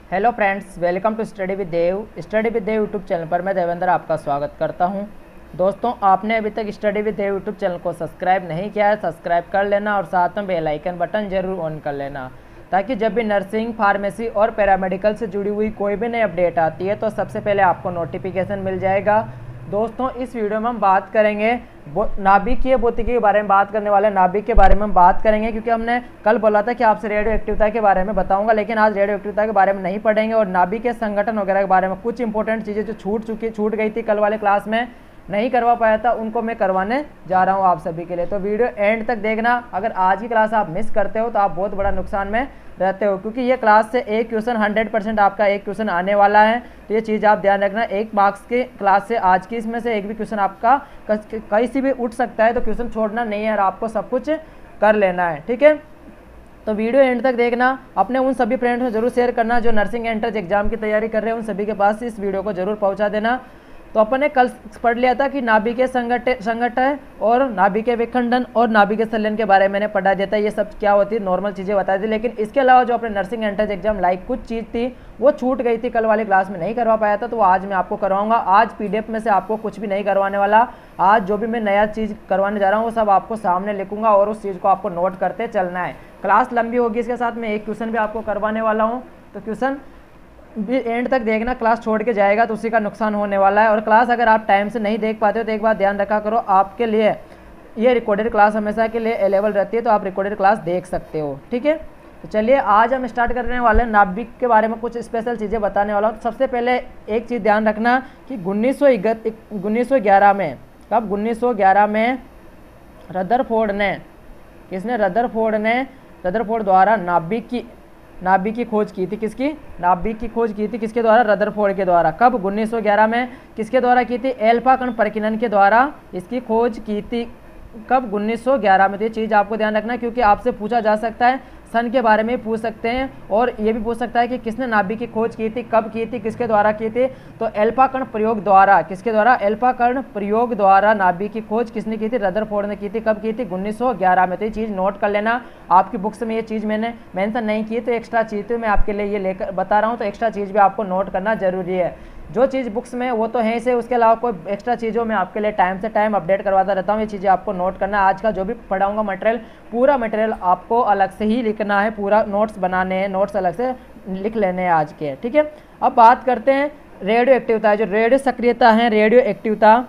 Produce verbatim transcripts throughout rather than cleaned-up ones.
Hello friends, welcome to study with Dev. Study with Dev YouTube channel पर मैं देवेंद्र आपका स्वागत करता हूं। दोस्तों, आपने अभी तक study with Dev YouTube channel को सब्सक्राइब नहीं किया है, सब्सक्राइब कर लेना और साथ में बेल आइकन बटन जरूर ऑन कर लेना, ताकि जब भी नर्सिंग, फार्मेसी और पैरामेडिकल से जुड़ी हुई कोई भी नई अपडेट आती है तो सबसे पहले आपको नोटिफिकेशन मिल जाएगा। दोस्तों, इस वीडियो में हम बात करेंगे नाभिकीय भौतिकी के बारे में बात करने वाले नाभिक के बारे में हम बात करेंगे, क्योंकि हमने कल बोला था कि आपसे रेडियो एक्टिविटी के बारे में बताऊंगा, लेकिन आज रेडियो एक्टिविटी के बारे में नहीं पढ़ेंगे और नाभिक के संगठन वगैरह के बारे में कुछ इंपॉर्टेंट चीज़ें जो छूट चुकी छूट गई थी कल वाले क्लास में, नहीं करवा पाया था, उनको मैं करवाने जा रहा हूँ आप सभी के लिए। तो वीडियो एंड तक देखना। अगर आज की क्लास आप मिस करते हो तो आप बहुत बड़ा नुकसान में रहते हो, क्योंकि ये क्लास से एक क्वेश्चन हंड्रेड परसेंट आपका एक क्वेश्चन आने वाला है। तो ये चीज़ आप ध्यान रखना, एक मार्क्स के क्लास से आज की इसमें से एक भी क्वेश्चन आपका कहीं से भी उठ सकता है, तो क्वेश्चन छोड़ना नहीं है और आपको सब कुछ कर लेना है, ठीक है। तो वीडियो एंड तक देखना। अपने उन सभी फ्रेंड्स को जरूर शेयर करना जो नर्सिंग एंट्रेंस एग्जाम की तैयारी कर रहे हैं, उन सभी के पास इस वीडियो को जरूर पहुंचा देना। तो अपन ने कल पढ़ लिया था कि नाभिकीय संगठन संगठन और नाभिकीय विखंडन और नाभिकीय संलयन के बारे में मैंने पढ़ा दिया था। ये सब क्या होती है, नॉर्मल चीज़ें बता दी, लेकिन इसके अलावा जो अपने नर्सिंग एंट्रेंस एग्जाम लाइक कुछ चीज़ थी वो छूट गई थी, कल वाली क्लास में नहीं करवा पाया था, तो वो आज मैं आपको करवाऊंगा। आज पीडीएफ में से आपको कुछ भी नहीं करवाने वाला। आज जो भी मैं नया चीज़ करवाने जा रहा हूँ वो सब आपको सामने लिखूंगा और उस चीज़ को आपको नोट करते चलना है। क्लास लंबी होगी, इसके साथ मैं एक क्वेश्चन भी आपको करवाने वाला हूँ, तो क्वेश्चन भी एंड तक देखना। क्लास छोड़ के जाएगा तो उसी का नुकसान होने वाला है। और क्लास अगर आप टाइम से नहीं देख पाते हो तो एक बात ध्यान रखा करो, आपके लिए ये रिकॉर्डेड क्लास हमेशा के लिए अवेलेबल रहती है, तो आप रिकॉर्डेड क्लास देख सकते हो, ठीक है। तो चलिए आज हम स्टार्ट करने वाले हैं नाभिक के बारे में, कुछ स्पेशल चीज़ें बताने वाला हूँ। सबसे पहले एक चीज़ ध्यान रखना कि उन्नीस सौ उन्नीस सौ ग्यारह में, कब उन्नीस सौ ग्यारह में रदरफोर्ड ने, किसने, रदरफोर्ड ने रदरफोर्ड द्वारा नाभिक की नाभिक की खोज की थी। किसकी, नाभिक की खोज की थी, किसके द्वारा, रदरफोर्ड के द्वारा। कब, उन्नीस सौ ग्यारह में। किसके द्वारा की थी, एल्फा कण प्रकीर्णन के द्वारा इसकी खोज की थी। कब, उन्नीस सौ ग्यारह में। तो ये चीज़ आपको ध्यान रखना, क्योंकि आपसे पूछा जा सकता है, सन के बारे में पूछ सकते हैं और ये भी पूछ सकता है कि किसने नाभिक की खोज की थी, कब की थी, किसके द्वारा की थी। तो एल्फा कण प्रयोग द्वारा, किसके द्वारा, एल्फा कण प्रयोग द्वारा नाभिक की खोज किसने की थी, रदरफोर्ड ने की थी। कब की थी, उन्नीस सौ ग्यारह में। तो ये चीज़ नोट कर लेना। आपकी बुक्स में ये चीज़ मैंने मेंशन नहीं की, तो एक्स्ट्रा चीज़ तो मैं आपके लिए ये लेकर बता रहा हूँ, तो एक्स्ट्रा चीज़ भी आपको नोट करना जरूरी है। जो चीज़ बुक्स में वो तो है से, उसके अलावा कोई एक्स्ट्रा चीज़ों में आपके लिए टाइम से टाइम अपडेट करवाता रहता हूँ। ये चीज़ें आपको नोट करना। आज का जो भी पढ़ाऊंगा मटेरियल, पूरा मटेरियल आपको अलग से ही लिखना है, पूरा नोट्स बनाने हैं, नोट्स अलग से लिख लेने हैं आज के, ठीक है। अब बात करते हैं रेडियो एक्टिवता, जो रेडियो सक्रियता है, रेडियो एक्टिवता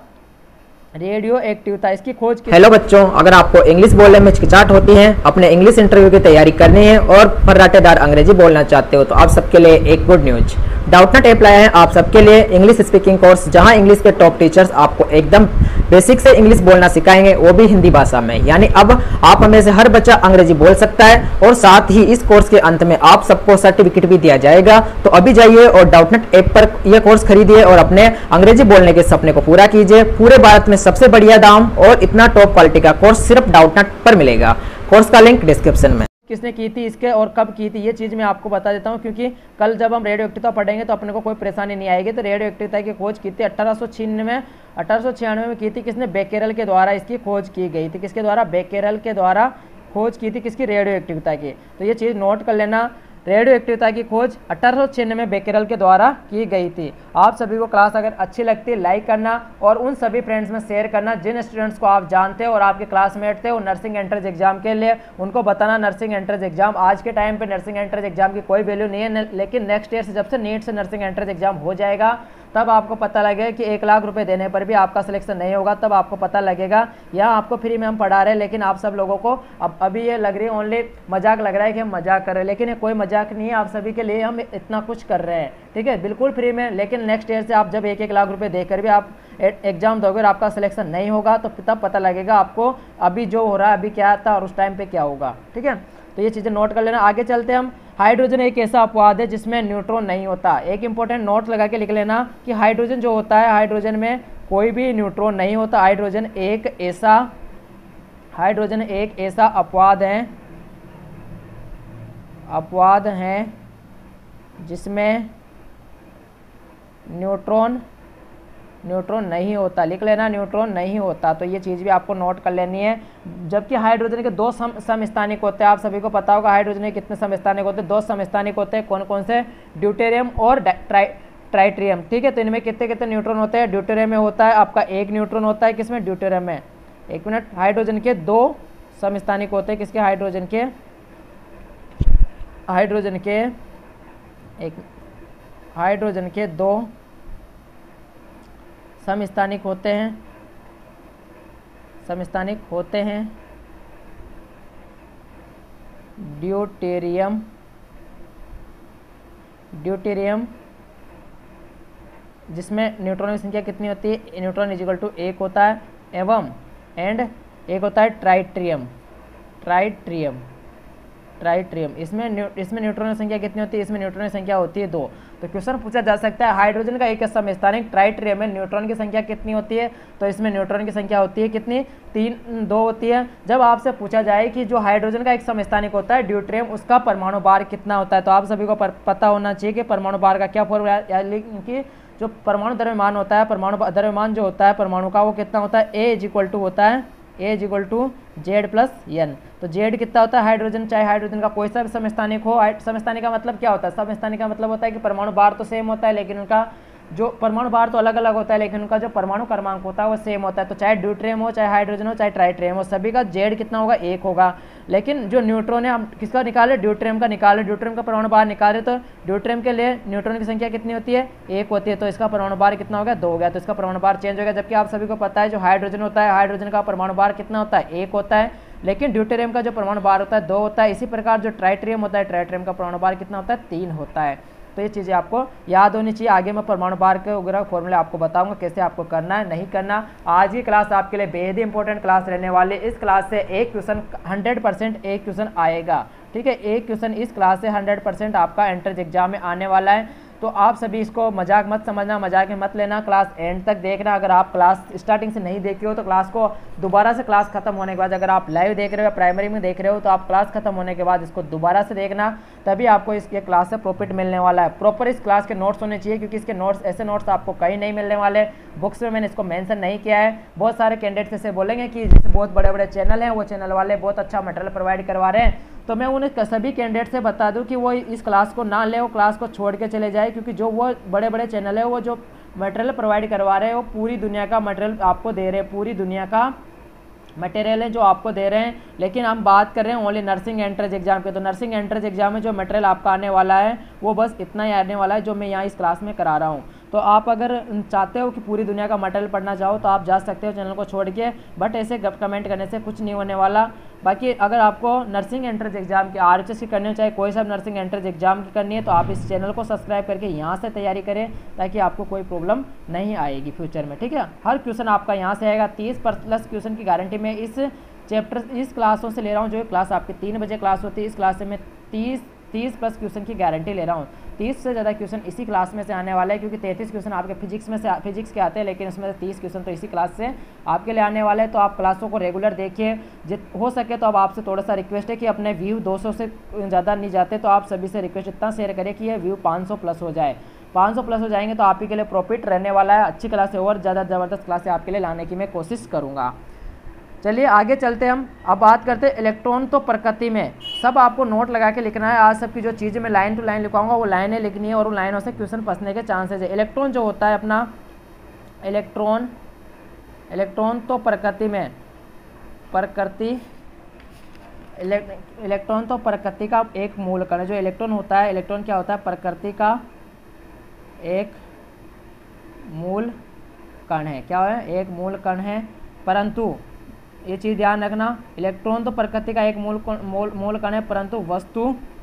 रेडियो एक्टिवता इसकी खोज की। हेलो बच्चों, अगर आपको इंग्लिश बोलने में हिचकिचाहट होती है, अपने इंग्लिश इंटरव्यू की तैयारी करनी है और फर्राटेदार अंग्रेजी बोलना चाहते हो, तो आप सबके लिए एक गुड न्यूज, डाउटनेट ऐप लाया है आप सबके लिए इंग्लिश स्पीकिंग कोर्स, जहां इंग्लिश के टॉप टीचर्स आपको एकदम बेसिक से इंग्लिश बोलना सिखाएंगे, वो भी हिंदी भाषा में। यानी अब आप हमें से हर बच्चा अंग्रेजी बोल सकता है और साथ ही इस कोर्स के अंत में आप सबको सर्टिफिकेट भी दिया जाएगा। तो अभी जाइए और डाउटनेट ऐप पर यह कोर्स खरीदिए और अपने अंग्रेजी बोलने के सपने को पूरा कीजिए। पूरे भारत में सबसे बढ़िया दाम और इतना टॉप क्वालिटी का कोर्स सिर्फ डाउटनेट पर मिलेगा। कोर्स का लिंक डिस्क्रिप्शन में। किसने की थी इसके और कब की थी, ये चीज़ मैं आपको बता देता हूँ, क्योंकि कल जब हम रेडियो एक्टिवता पढ़ेंगे तो अपने को कोई परेशानी नहीं आएगी। तो रेडियो एक्टिवता की खोज की थी अठारह सौ छियानवे में अठारह सौ छियानवे में की थी। किसने, बेकेरल के द्वारा इसकी खोज की गई थी। किसके द्वारा, बेकेरल के द्वारा खोज की थी, किसकी, रेडियो एक्टिवता की। तो ये चीज़ नोट कर लेना, रेडियो एक्टिवता की खोज अठारह सौ छियानवे में बेकेरल के द्वारा की गई थी। आप सभी को क्लास अगर अच्छी लगती है लाइक करना और उन सभी फ्रेंड्स में शेयर करना जिन स्टूडेंट्स को आप जानते हो और आपके क्लासमेट थे वो नर्सिंग एंट्रेंस एग्जाम के लिए, उनको बताना नर्सिंग एंट्रेंस एग्जाम आज के टाइम पे नर्सिंग एंट्रेंस एग्जाम की कोई वैल्यू नहीं है, लेकिन नेक्स्ट ईयर से जब से नीट से नर्सिंग एंट्रेंस एग्जाम हो जाएगा तब आपको पता लगेगा कि एक लाख रुपए देने पर भी आपका सिलेक्शन नहीं होगा। तब आपको पता लगेगा। यहाँ आपको फ्री में हम पढ़ा रहे हैं, लेकिन आप सब लोगों को अब अभी ये लग रही है ओनली मजाक लग रहा है कि हम मजाक कर रहे हैं, लेकिन ये कोई मजाक नहीं है। आप सभी के लिए हम इतना कुछ कर रहे हैं, ठीक है, बिल्कुल फ्री में। लेकिन नेक्स्ट ईयर से आप जब एक एक लाख रुपए देकर भी आप एग्जाम दोगे और आपका सिलेक्शन नहीं होगा तो तब पता लगेगा आपको अभी जो हो रहा है अभी क्या था और उस टाइम पे क्या होगा, ठीक है। तो ये चीज़ें नोट कर लेना। आगे चलते हम। हाइड्रोजन एक ऐसा अपवाद है जिसमें न्यूट्रॉन नहीं होता। एक इंपॉर्टेंट नोट लगा के लिख लेना कि हाइड्रोजन जो होता है, हाइड्रोजन में कोई भी न्यूट्रॉन नहीं होता। हाइड्रोजन एक ऐसा हाइड्रोजन एक ऐसा अपवाद है अपवाद है जिसमें न्यूट्रॉन न्यूट्रॉन नहीं होता, लिख लेना न्यूट्रॉन नहीं होता। तो ये चीज़ भी आपको नोट कर लेनी है। जबकि हाइड्रोजन के दो सम समस्थानिक होते हैं, आप सभी को पता होगा हाइड्रोजन के कितने समस्थानिक होते हैं, दो समस्थानिक होते हैं। कौन कौन से? ड्यूटेरियम और ट्राई ट्राइट्रियम, ठीक है। तो इनमें कितने कितने न्यूट्रॉन होते हैं? ड्यूटेरियम में होता है आपका एक न्यूट्रॉन होता है, किसमें? ड्यूटेरियम में। एक मिनट, हाइड्रोजन के दो समस्थानिक होते हैं, किसके? हाइड्रोजन के हाइड्रोजन के एक हाइड्रोजन के दो समस्थानिक होते हैं समस्थानिक होते हैं ड्यूटेरियम ड्यूटेरियम जिसमें न्यूट्रॉन की संख्या कितनी होती है? न्यूट्रॉन इज इक्वल टू एक होता है, एवं एंड एक होता है ट्राइट्रियम ट्राइट्रियम ट्राइट्रियम इसमें न्यू इसमें न्यूट्रॉन की संख्या कितनी होती है? इसमें न्यूट्रॉन की संख्या होती है दो। तो क्वेश्चन पूछा जा सकता है हाइड्रोजन का एक समस्थानिक ट्राइट्रियम में न्यूट्रॉन की संख्या कितनी होती है? तो इसमें न्यूट्रॉन की संख्या होती है कितनी? तीन दो होती है। जब आपसे पूछा जाए कि जो हाइड्रोजन का एक समस्थानिक होता है ड्यूटेरियम, उसका परमाणु भार कितना होता है, तो आप सभी को पता होना चाहिए कि परमाणु भार का क्या फॉर्मूला है, कि जो परमाणु द्रव्यमान होता है, परमाणु द्रव्यमान जो होता है परमाणु का, वो कितना होता है? ए इज इक्वल टू होता है A is equal to Z plus N. तो जेड कितना होता है? हाइड्रोजन, चाहे हाइड्रोजन का कोई सा भी समस्थानिक हो। समस्थानिक का मतलब क्या होता है? समस्थानिक का मतलब होता है कि परमाणु भार तो सेम होता है, लेकिन उनका जो परमाणु भार तो अलग अलग होता है, लेकिन उनका जो परमाणु क्रमांक होता है वो सेम होता है। तो चाहे ड्यूटेरियम हो, चाहे हाइड्रोजन हो, चाहे ट्राइट्रियम हो, सभी का जेड कितना होगा? एक होगा। लेकिन जो न्यूट्रॉन है, हम किसका निकाले? ड्यूटेरियम का निकाले। ड्यूटेरियम का परमाणु भार निकाले तो ड्यूटेरियम के लिए न्यूट्रॉन की संख्या कितनी होती है? एक होती है। तो इसका परमाणु भार कितना हो गया? दो हो गया। तो इसका परमाणु भार चेंज हो गया। जबकि आप सभी को पता है जो हाइड्रोजन होता है, हाइड्रोजन का परमाणु भार कितना होता है? एक होता है, लेकिन ड्यूटेरियम का जो परमाणु भार होता है दो होता है। इसी प्रकार जो ट्राइट्रियम होता है, ट्राइट्रियम का परमाणु भार कितना होता है? तीन होता है। तो ये चीज़ें आपको याद होनी चाहिए। आगे मैं परमाणु भार के वगैरह फॉर्मूले आपको बताऊंगा कैसे आपको करना है, नहीं करना। आज की क्लास आपके लिए बेहद ही इंपॉर्टेंट क्लास रहने वाली है। इस क्लास से एक क्वेश्चन हंड्रेड परसेंट एक क्वेश्चन आएगा, ठीक है। एक क्वेश्चन इस क्लास से हंड्रेड परसेंट आपका एंट्रेंस एग्जाम में आने वाला है। तो आप सभी इसको मजाक मत समझना, मजाक में मत लेना, क्लास एंड तक देखना। अगर आप क्लास स्टार्टिंग से नहीं देखे हो तो क्लास को दोबारा से, क्लास खत्म होने के बाद, अगर आप लाइव देख रहे हो या प्राइमरी में देख रहे हो तो आप क्लास खत्म होने के बाद इसको दोबारा से देखना, तभी आपको इस ये क्लास से प्रॉफिट मिलने वाला है। प्रॉपर इस क्लास के नोट्स होने चाहिए, क्योंकि इसके नोट्स ऐसे नोट्स आपको कहीं नहीं मिलने वाले। बुक्स में मैंने इसको मेंशन नहीं किया है। बहुत सारे कैंडिडेट्स ऐसे बोलेंगे कि जैसे बहुत बड़े बड़े चैनल हैं, वो चैनल वाले बहुत अच्छा मटेरियल प्रोवाइड करवा रहे हैं, तो मैं उन्हें सभी कैंडिडेट से बता दूं कि वो इस क्लास को ना ले, वो क्लास को छोड़ के चले जाए। क्योंकि जो वो बड़े बड़े चैनल है, वो जो मटेरियल प्रोवाइड करवा रहे हैं वो पूरी दुनिया का मटेरियल आपको दे रहे हैं, पूरी दुनिया का मटेरियल है जो आपको दे रहे हैं। लेकिन हम बात कर रहे हैं ओनली नर्सिंग एंट्रेंस एग्जाम के। तो नर्सिंग एंट्रेंस एग्जाम में जो मटेरियल आपका आने वाला है वो बस इतना ही आने वाला है जो मैं यहाँ इस क्लास में करा रहा हूँ। तो आप अगर चाहते हो कि पूरी दुनिया का मटेरियल पढ़ना चाहो तो आप जा सकते हो चैनल को छोड़ के, बट ऐसे कमेंट करने से कुछ नहीं होने वाला। बाकी अगर आपको नर्सिंग एंट्रेंस एग्जाम की, आर एच एस की करनी हो, चाहे कोई सा नर्सिंग एंट्रेंस एग्जाम की करनी है, तो आप इस चैनल को सब्सक्राइब करके यहाँ से तैयारी करें, ताकि आपको कोई प्रॉब्लम नहीं आएगी फ्यूचर में, ठीक है। हर क्वेश्चन आपका यहाँ से आएगा। तीस प्लस क्वेश्चन की गारंटी में इस चैप्टर इस क्लासों से ले रहा हूँ। जो क्लास आपकी तीन बजे क्लास होती है, इस क्लास से मैं तीस तीस प्लस क्वेश्चन की गारंटी ले रहा हूँ। तीस से ज़्यादा क्वेश्चन इसी क्लास में से आने वाला है, क्योंकि तैंतीस क्वेश्चन आपके फिजिक्स में से फिजिक्स के आते हैं, लेकिन उसमें से तीस क्वेश्चन तो इसी क्लास से आपके लिए आने वाले हैं। तो आप क्लासों को रेगुलर देखिए, जित हो सके तो अब आपसे थोड़ा सा रिक्वेस्ट है कि अपने व्यू दो सौ से ज़्यादा नहीं जाते, तो आप सभी से रिक्वेस्ट इतना शेयर करें कि ये व्यू पाँच सौ प्लस हो जाए। पाँच सौ प्लस हो जाएंगे तो आप ही के लिए प्रॉफिट रहने वाला है। अच्छी क्लास है और ज़्यादा ज़बरदस्त क्लास है आपके लिए लाने की मैं कोशिश करूँगा। चलिए आगे चलते हम। अब बात करते हैं इलेक्ट्रॉन तो प्रकृति में। सब आपको नोट लगा के लिखना है। आज सबकी जो चीज़ें मैं लाइन टू लाइन लिखवाऊंगा वो लाइनें लिखनी है, और उन लाइनों से क्वेश्चन फंसने के चांसेस है। इलेक्ट्रॉन जो होता है अपना, इलेक्ट्रॉन इलेक्ट्रॉन तो प्रकृति में प्रकृति इलेक्ट्रॉन तो प्रकृति का एक मूल कण है। जो इलेक्ट्रॉन होता है, इलेक्ट्रॉन क्या होता है? प्रकृति का एक मूल कण है। क्या है? एक मूल कण है। परंतु ये चीज़ ध्यान रखना, इलेक्ट्रॉन तो प्रकृति का एक मूल मूल मूल कण है, परंतु वस्तु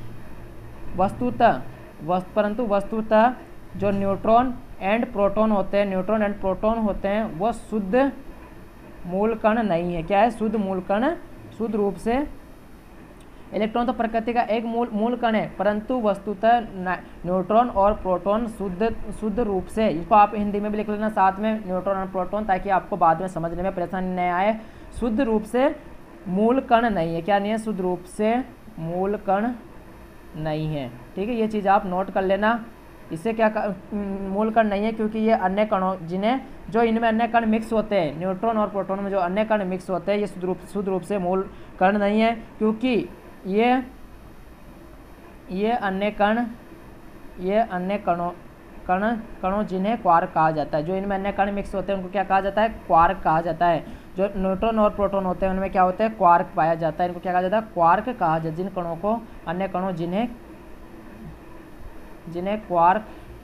वस्तुतः वस्तु परंतु वस्तुतः जो न्यूट्रॉन एंड प्रोटॉन होते हैं, न्यूट्रॉन एंड प्रोटॉन होते हैं, वो शुद्ध मूल कण नहीं है। क्या है? शुद्ध मूल कण। शुद्ध रूप से इलेक्ट्रॉन तो प्रकृति का एक मूल मूल कण है, परंतु वस्तुतः न्यूट्रॉन और प्रोटॉन शुद्ध शुद्ध रूप से, इसको आप हिंदी में भी लिख लेना साथ में, न्यूट्रॉन और प्रोटॉन, ताकि आपको बाद में समझने में परेशानी नहीं आए। शुद्ध रूप से मूल कण नहीं है। क्या नहीं है? शुद्ध रूप से मूल कण नहीं है, ठीक है। ये चीज़ आप नोट कर लेना। इससे क्या मूल कण नहीं है, क्योंकि ये अन्य कणों जिन्हें जो इनमें अन्य कण मिक्स होते हैं, न्यूट्रॉन और प्रोटॉन में जो अन्य कण मिक्स होते हैं, ये शुद्ध रूप शुद्ध रूप से मूल कण नहीं है, क्योंकि ये ये अन्य कण ये अन्य कणों कण कणों जिन्हें क्वार्क कहा जाता है, जो इनमें अन्य कण मिक्स होते हैं उनको क्या कहा जाता है, क्वार्क कहा जाता है। जो न्यूट्रॉन और प्रोटॉन होते हैं उनमें क्या होते हैं, क्वार्क पाया जाता है, इनको क्या कहा जाता है, क्वार्क कहा जाता है। जिन कणों को अन्य कणों जिन्हें जिन्हें क्वार्क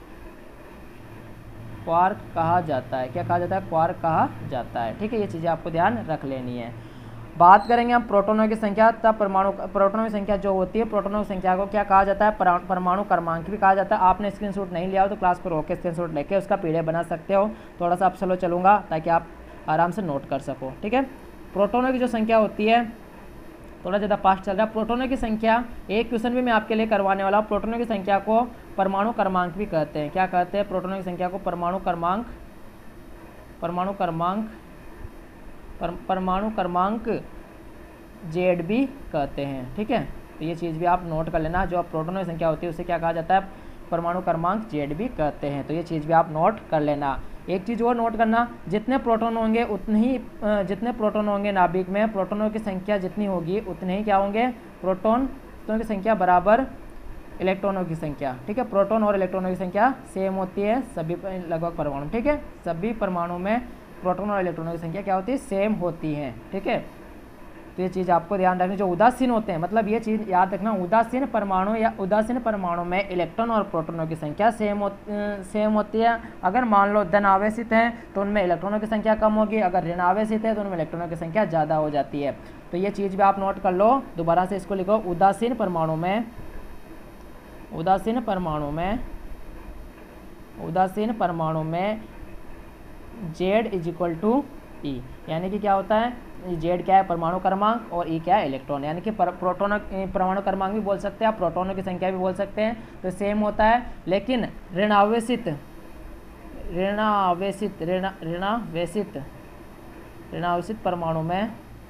क्वार्क कहा जाता है, क्या कहा जाता है, क्वार्क कहा जाता है। ठीक है, ये चीज़ें आपको ध्यान रख लेनी है। बात करेंगे हम प्रोटॉनों की संख्या, तब परमाणु प्रोटॉनों की संख्या जो होती है, प्रोटॉनों की संख्या को क्या कहा जाता है, परमाणु क्रमांक भी कहा जाता है। आपने स्क्रीनशॉट नहीं लिया हो तो क्लास पर रोक के स्क्रीनशॉट लेके उसका पीडीएफ बना सकते हो। थोड़ा सा आप स्लो चलूँगा ताकि आप आराम से नोट कर सको। ठीक है, प्रोटॉनों की जो संख्या होती है, थोड़ा ज़्यादा फास्ट चल रहा है। प्रोटॉनों की संख्या, एक क्वेश्चन भी मैं आपके लिए करवाने वाला हूँ। प्रोटॉनों की संख्या को परमाणु क्रमांक भी कहते हैं। क्या कहते हैं, प्रोटॉनों की संख्या को परमाणु क्रमांक परमाणु क्रमांक पर, परमाणु क्रमांक जेड भी कहते हैं। ठीक है, तो ये चीज़ भी आप नोट कर लेना। जो प्रोटॉनों की संख्या होती है उसे क्या कहा जाता है, परमाणु क्रमांक जेड भी कहते हैं। तो ये चीज़ भी आप नोट कर लेना। एक चीज़ और नोट करना, जितने प्रोटॉन होंगे उतने ही जितने प्रोटॉन होंगे नाभिक में, प्रोटॉनों की संख्या जितनी होगी उतने ही क्या होंगे, प्रोटॉनों की संख्या बराबर इलेक्ट्रॉनों की संख्या। ठीक है, प्रोटॉन और इलेक्ट्रॉनों की संख्या सेम होती है सभी लगभग परमाणु। ठीक है, सभी परमाणु में प्रोटॉन और इलेक्ट्रॉनों की संख्या क्या होती है, सेम होती है। ठीक है, तो ये चीज़ आपको ध्यान रखनी। जो उदासीन होते हैं, मतलब ये चीज़ याद रखना, उदासीन परमाणु या उदासीन परमाणु में इलेक्ट्रॉन और प्रोटॉनों की संख्या सेम हो, सेम होती है। अगर मान लो धन आवेशित हैं तो उनमें इलेक्ट्रॉनों की संख्या कम होगी, अगर ऋण आवेशित है तो उनमें इलेक्ट्रॉनों की संख्या ज़्यादा हो जाती है। तो ये चीज़ भी आप नोट कर लो। दोबारा से इसको लिखो, उदासीन परमाणु में उदासीन परमाणु में उदासीन परमाणु में Z is equal to E, यानी कि क्या होता है, जेड क्या है, परमाणु क्रमांक, और ई क्या है, इलेक्ट्रॉन। यानी कि प्रोटोन परमाणु क्रमांक भी बोल सकते हैं आप, प्रोटोनों की संख्या भी बोल सकते हैं, तो सेम होता है। लेकिन ऋणावेशित ऋणावेशित ऋणावेशित ऋणावेशित परमाणु में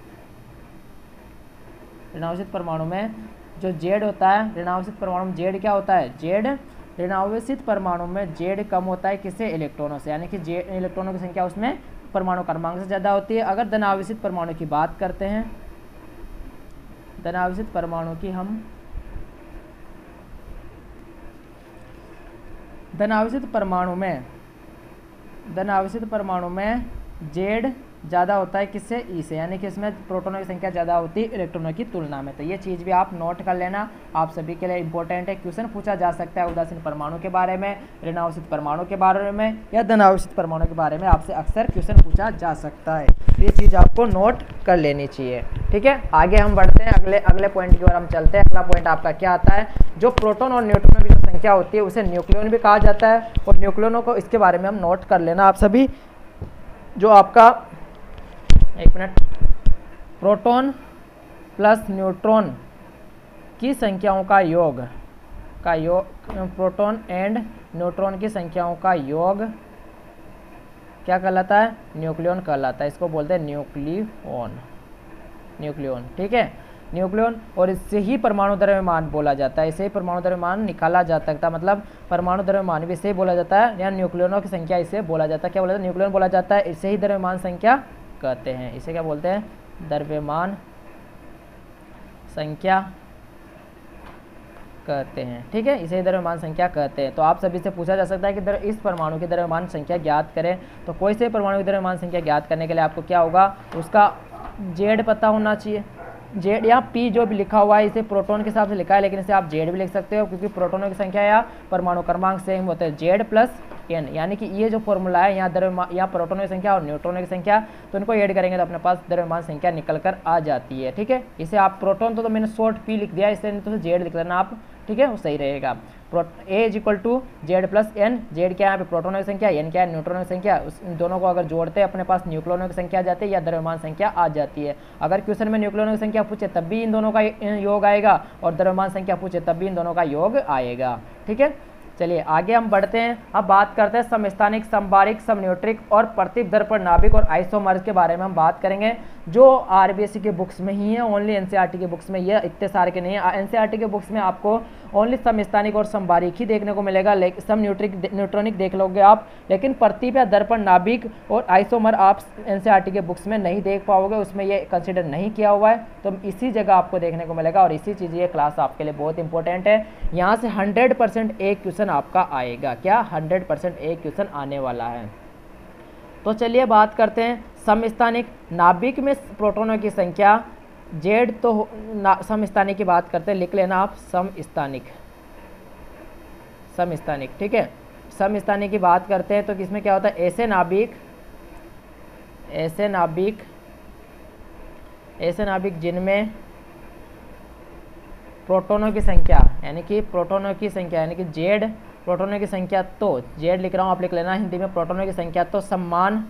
ऋणावेशित परमाणु में जो जेड होता है, ऋणावेशित परमाणु में जेड क्या होता है, जेड ऋणावेशित परमाणु में जेड कम होता है किससे, इलेक्ट्रॉनों से। यानी कि जेड इलेक्ट्रॉनों की संख्या उसमें परमाणु क्रमांक से ज़्यादा होती है। अगर धनावेशित परमाणु की बात करते हैं, धनावेशित परमाणु की हम धनावेशित परमाणु में धनावेशित परमाणु में जेड ज़्यादा होता है किससे, ई से। यानी कि इसमें प्रोटॉनों की संख्या ज़्यादा होती है इलेक्ट्रॉनों की तुलना में। तो ये चीज़ भी आप नोट कर लेना, आप सभी के लिए इंपॉर्टेंट है। क्वेश्चन पूछा जा सकता है उदासीन परमाणु के बारे में, ऋणावेशित परमाणु के बारे में, या धनावेशित परमाणु के बारे में आपसे अक्सर क्वेश्चन पूछा जा सकता है। तो ये चीज़ आपको नोट कर लेनी चाहिए। ठीक है, आगे हम बढ़ते हैं, अगले अगले पॉइंट की ओर हम चलते हैं। अगला पॉइंट आपका क्या आता है, जो प्रोटॉन और न्यूट्रॉन की जो संख्या होती है उसे न्यूक्लियन भी कहा जाता है। और न्यूक्लियनों को इसके बारे में हम नोट कर लेना आप सभी। जो आपका एक मिनट प्रोटॉन प्लस न्यूट्रॉन की संख्याओं का योग का योग प्रोटॉन एंड न्यूट्रॉन की संख्याओं का योग क्या कहलाता है, न्यूक्लियन कहलाता है। इसको बोलते हैं न्यूक्लियन न्यूक्लियन ठीक है, न्यूक्लियन। और इससे ही परमाणु द्रव्यमान बोला जाता है, इससे ही परमाणु द्रव्यमान निकाला जा सकता है। मतलब परमाणु द्रव्यमान भी इससे ही बोला जाता है, या न्यूक्लियनों की संख्या इससे बोला जाता है। क्या बोला जाता है, न्यूक्लियन बोला जाता है। इससे ही द्रव्यमान संख्या कहते हैं, इसे क्या बोलते हैं, द्रव्यमान संख्या कहते हैं। ठीक है, इसे द्रव्यमान संख्या कहते हैं। तो आप सभी से पूछा जा सकता है कि इस परमाणु की द्रव्यमान संख्या ज्ञात करें। तो कोई से परमाणु की द्रव्यमान संख्या ज्ञात करने के लिए आपको क्या होगा, उसका जेड पता होना चाहिए। जेड या पी जो भी लिखा हुआ है इसे प्रोटॉन के हिसाब से लिखा है, लेकिन इसे आप जेड भी लिख सकते हो, क्योंकि प्रोटॉनों की संख्या या परमाणु क्रमांक सेम होते हैं, जेड प्लस एन। यानी कि ये जो फॉर्मूला है, यहाँ द्रव्यमान या प्रोटॉनों की संख्या और न्यूट्रॉनों की संख्या, तो इनको ऐड करेंगे तो अपने पास द्रव्यमान संख्या निकल कर आ जाती है। ठीक है, इसे आप प्रोटॉन तो, तो मैंने शॉर्ट पी लिख दिया, इससे नहीं तो जेड लिख लेना आप। ठीक है, वो सही रहेगा। A is equal to Z plus N. Z क्या है, यहाँ पे प्रोटॉनों की संख्या, एन क्या है, न्यूट्रॉनों की संख्या। उस दोनों को अगर जोड़ते हैं अपने पास न्यूक्लियनों की संख्या आ जाती है या द्रव्यमान संख्या आ जाती है। अगर क्वेश्चन में न्यूक्लियनों की संख्या पूछे तब भी इन दोनों का योग आएगा, और द्रव्यमान संख्या पूछे तब भी इन दोनों का योग आएगा। ठीक है, चलिए आगे हम बढ़ते हैं। अब बात करते हैं समस्थानिक, समबारिक, समन्यूट्रिक और प्रतिप दर्पण नाभिक और आइसोमर्स के बारे में हम बात करेंगे। जो आरबीएससी के बुक्स में ही है, ओनली एनसीईआरटी के बुक्स में, ये इतने सारे के नहीं है। एनसीईआरटी के बुक्स में आपको ओनली समस्थानिक और समबारिक ही देखने को मिलेगा, लेकिन सम न्यूट्रिक न्यूट्रॉनिक देख लोगे आप, लेकिन प्रतिभा, दर्पण, नाभिक और आइसोमर आप एनसीईआरटी के बुक्स में नहीं देख पाओगे, उसमें ये कंसिडर नहीं किया हुआ है, तो इसी जगह आपको देखने को मिलेगा। और इसी चीज़ ये क्लास आपके लिए बहुत इंपॉर्टेंट है। यहाँ से हंड्रेड परसेंट एक क्वेश्चन आपका आएगा। क्या? हंड्रेड परसेंट एक क्वेश्चन आने वाला है। तो चलिए बात करते हैं समस्थानिक। नाभिक में प्रोटॉनों की संख्या जेड तो समस्थानिक की बात करते हैं, लिख लेना आप समस्थानिक, समस्थानिक, ठीक है। समस्थानिक की बात करते हैं तो किसमें क्या होता है, ऐसे नाभिक, ऐसे नाभिक, ऐसे नाभिक जिनमें प्रोटॉनों की संख्या यानी कि प्रोटॉनों की संख्या यानी कि जेड, प्रोटॉनों की संख्या तो जेड लिख रहा हूँ, आप लिख लेना हिंदी में, प्रोटॉनों की संख्या तो समान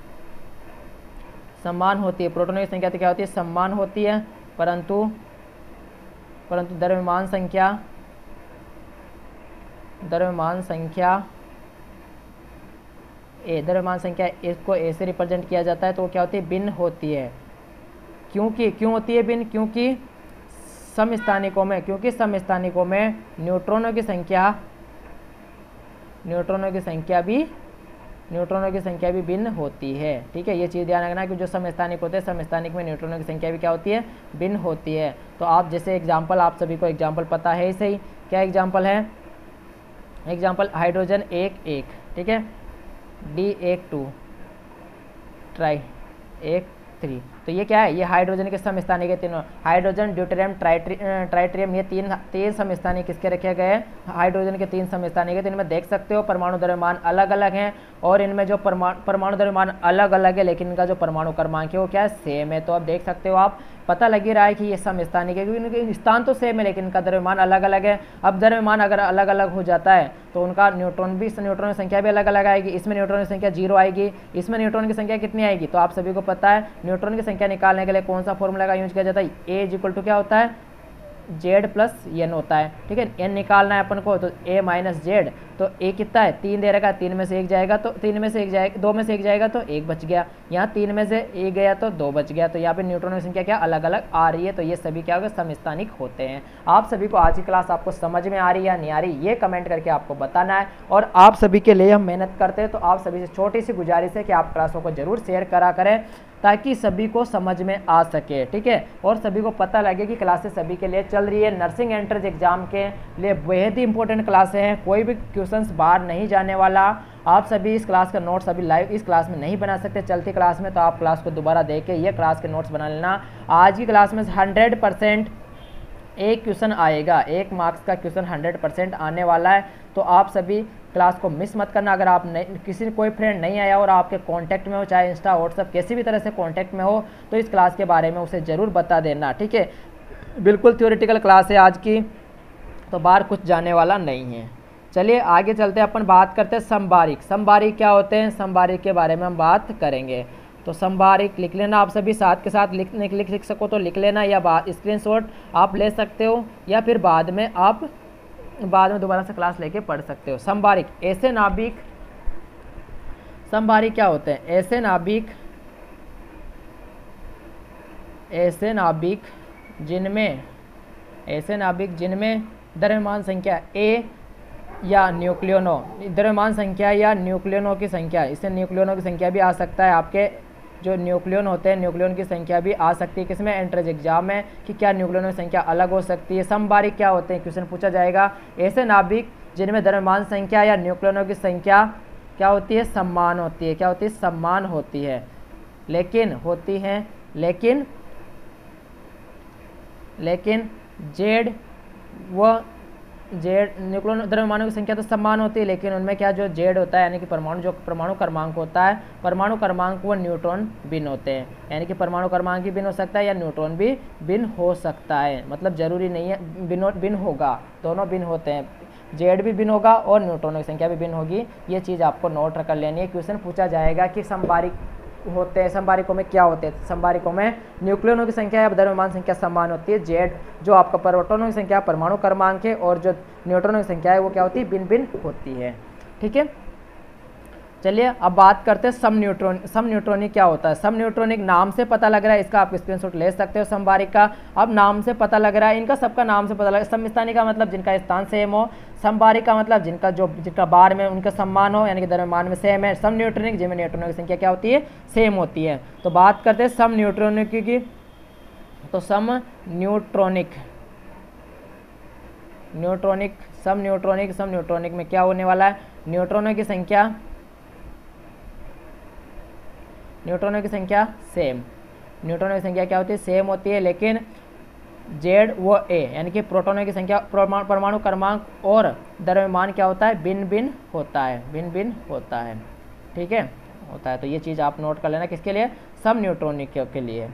समान होती है। प्रोटॉनों की संख्या तो क्या होती है, समान होती है, परंतु परंतु द्रव्यमान संख्या, द्रव्यमान संख्या ए, द्रव्यमान संख्या इसको ए से रिप्रेजेंट किया जाता है, तो क्या होती है, भिन्न होती है। क्योंकि क्यों होती है भिन्न? क्योंकि समस्थानिकों में क्योंकि समस्थानिकों में न्यूट्रॉनों की संख्या न्यूट्रॉनों की संख्या भी न्यूट्रॉनों की संख्या भी भिन्न होती है, ठीक है। ये चीज़ ध्यान रखना कि जो समस्थानिक होते हैं, समस्थानिक में न्यूट्रॉनों की संख्या भी क्या होती है, भिन्न होती है। तो आप जैसे एग्जांपल, आप सभी को एग्जांपल पता है ही सही, क्या एग्जांपल है? एग्जांपल हाइड्रोजन एक एक, ठीक है, डी एक टू, ट्राई एक थ्री, तो ये क्या है, ये हाइड्रोजन के समस्थानिक है तीनों, हाइड्रोजन, ड्यूटेरियम, ट्राइट्री ट्राइट्रियम, ये तीन तीन समस्थानिक किसके रखे गए हैं, हाइड्रोजन के तीन समस्थानिक है। तो इनमें देख सकते हो परमाणु द्रव्यमान अलग अलग हैं, और इनमें जो परमाणु परमाणु द्रव्यमान अलग अलग है, लेकिन इनका जो परमाणु क्रमांक है वो क्या है, सेम है। तो अब देख सकते हो आप, पता लग ही रहा है कि ये समस्थानिक है, क्योंकि इनके स्थान तो सेम है लेकिन इनका द्रव्यमान अलग अलग है। अब द्रव्यमान अगर अलग अलग हो जाता है तो उनका न्यूट्रॉन भी न्यूट्रॉन की संख्या भी अलग अलग आएगी। इसमें न्यूट्रॉन की संख्या जीरो आएगी, इसमें न्यूट्रॉन की संख्या कितनी आएगी? तो आप सभी को पता है न्यूट्रॉन की संख्या निकालने के लिए कौन सा फॉर्मूला का यूज किया जाता है, ए इज इक्वल टू क्या होता है, जेड प्लस एन होता है, ठीक है। एन निकालना है अपन को, तो ए माइनस जेड, तो ए कितना है, तीन दे रखा है, तीन में से एक जाएगा तो तीन में से एक जाएगा, दो में से एक जाएगा तो एक बच गया, यहाँ तीन में से एक गया तो दो बच गया, तो यहाँ पे न्यूट्रॉनों की संख्या क्या अलग अलग आ रही है। तो ये सभी क्या होगा, समस्थानिक होते हैं। आप सभी को आज की क्लास आपको समझ में आ रही है या नहीं आ रही, ये कमेंट करके आपको बताना है। और आप सभी के लिए हम मेहनत करते हैं, तो आप सभी से छोटी सी गुजारिश है कि आप क्लासों को जरूर शेयर करा करें, ताकि सभी को समझ में आ सके, ठीक है, और सभी को पता लगे कि क्लासेस सभी के लिए चल रही है। नर्सिंग एंट्रेंस एग्जाम के लिए बेहद ही इंपॉर्टेंट क्लासें हैं, कोई भी क्वेश्चंस बाहर नहीं जाने वाला। आप सभी इस क्लास का नोट्स अभी लाइव इस क्लास में नहीं बना सकते चलती क्लास में, तो आप क्लास को दोबारा देख के ये क्लास के नोट्स बना लेना। आज की क्लास में हंड्रेड परसेंट एक क्वेश्चन आएगा, एक मार्क्स का क्वेश्चन हंड्रेड परसेंट आने वाला है, तो आप सभी क्लास को मिस मत करना। अगर आप नहीं, किसी कोई फ्रेंड नहीं आया और आपके कांटेक्ट में हो, चाहे इंस्टा व्हाट्सअप किसी भी तरह से कांटेक्ट में हो, तो इस क्लास के बारे में उसे ज़रूर बता देना, ठीक है। बिल्कुल थ्योरेटिकल क्लास है आज की, तो बाहर कुछ जाने वाला नहीं है। चलिए आगे चलते हैं, अपन बात करते हैं समबारिक। समबारिक क्या होते हैं, समबारिक के बारे में हम बात करेंगे। तो समबारिक लिख लेना आप सभी, साथ के साथ लिखने लिख लिख सको तो लिख लेना, या बात स्क्रीनशॉट आप ले सकते हो, या फिर बाद में आप बाद में दोबारा से क्लास लेके पढ़ सकते हो। समबारिक, ऐसे नाभिक, समबारिक क्या होते हैं, ऐसे नाभिक ऐसे नाभिक जिनमें ऐसे नाभिक जिनमें द्रव्यमान संख्या ए या न्यूक्लियोनों, द्रव्यमान संख्या या न्यूक्लियोनों की संख्या, इससे न्यूक्लियोनों की संख्या भी आ सकता है, आपके जो न्यूक्लियन होते हैं न्यूक्लियन की संख्या भी आ सकती है किसमें, एंट्रेंस एग्जाम में, कि क्या न्यूक्लियनों की संख्या अलग हो सकती है। समबारिक क्या होते हैं, क्वेश्चन पूछा जाएगा। ऐसे नाभिक जिनमें द्रव्यमान संख्या या न्यूक्लियनों की संख्या क्या होती है, समान होती है, क्या होती है, समान होती है, लेकिन होती है लेकिन लेकिन जेड व जेड न्यूक्लियन द्रव्यमानों की संख्या तो समान होती है, लेकिन उनमें क्या जो जेड होता है यानी कि परमाणु जो परमाणु क्रमांक होता है, परमाणु क्रमांक व न्यूट्रॉन भिन्न होते हैं, यानी कि परमाणु क्रमांक भी भिन्न हो सकता है या न्यूट्रॉन भी भिन्न हो सकता है, मतलब जरूरी नहीं है भिन्न भिन्न होगा, दोनों भिन्न होते हैं, जेड भी भिन्न होगा और न्यूट्रॉनों की संख्या भी भिन्न होगी। ये चीज़ आपको नोट कर लेनी है। क्वेश्चन पूछा जाएगा कि समबारिक होते हैं, समबारिकों में क्या होते हैं, समबारिकों में न्यूक्लियनों की संख्या या द्रव्यमान संख्या समान होती है, जेड जो आपका प्रोटॉनों की संख्या परमाणु क्रमांक है, और जो न्यूट्रॉनों की संख्या है वो क्या होती है, भिन्न भिन्न होती है, ठीक है। चलिए अब बात करते हैं सम न्यूट्रॉन सम न्यूट्रॉनिक क्या होता है। सम न्यूट्रॉनिक नाम से पता लग रहा है, इसका आप स्क्रीनशॉट ले सकते हो समबारिक का। अब नाम से पता लग रहा है, इनका सबका नाम से पता लग रहा है। समस्थानिक का मतलब जिनका स्थान सेम हो, समबारिक का मतलब जिनका जो जिनका बार में उनका सम्मान हो, यानी कि द्रव्यमान में सेम है। सम न्यूट्रॉनिक जिनमें न्यूट्रॉनों की संख्या क्या होती है, सेम होती है। तो बात करते हैं सम न्यूट्रॉनिक की। तो सम न्यूट्रॉनिक न्यूट्रॉनिक सम न्यूट्रॉनिक सम न्यूट्रॉनिक में क्या होने वाला है, न्यूट्रॉनों की संख्या न्यूट्रॉनों की संख्या सेम न्यूट्रॉनों की संख्या क्या होती है, सेम होती है। लेकिन जेड व ए यानी कि प्रोटॉनों की संख्या, परमाणु क्रमांक और द्रव्यमान क्या होता है, भिन्न भिन्न होता है भिन्न भिन्न होता है ठीक है, होता है। तो ये चीज़ आप नोट कर लेना, किसके लिए, सम न्यूट्रॉनिक के लिए।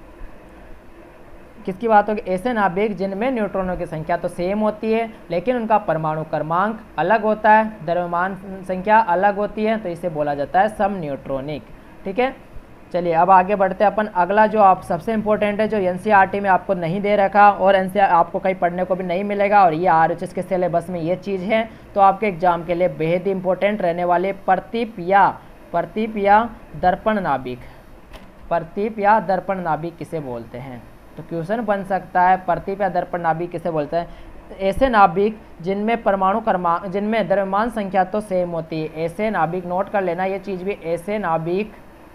किसकी बात होगी, ऐसे नाभिक जिनमें न्यूट्रॉनों की संख्या तो सेम होती है लेकिन उनका परमाणु क्रमांक अलग होता है, द्रव्यमान संख्या अलग होती है, तो इसे बोला जाता है सम न्यूट्रॉनिक। ठीक है, चलिए अब आगे बढ़ते हैं अपन। अगला जो आप सबसे इम्पोर्टेंट है, जो एनसीईआरटी में आपको नहीं दे रखा और एनसीईआरटी आपको कहीं पढ़ने को भी नहीं मिलेगा, और ये आरएचएस के सिलेबस में ये चीज़ है, तो आपके एग्जाम के लिए बेहद ही इंपॉर्टेंट रहने वाले प्रतीप या प्रतीप या दर्पण नाभिक। प्रतीप या दर्पण नाभिक किसे बोलते हैं, तो क्वेश्चन बन सकता है प्रतीप या दर्पण नाभिक किसे बोलते हैं। ऐसे नाभिक जिनमें परमाणु क्रमांक जिनमें द्रव्यमान संख्या तो सेम होती है, ऐसे नाभिक, नोट कर लेना ये चीज़ भी, ऐसे नाभिक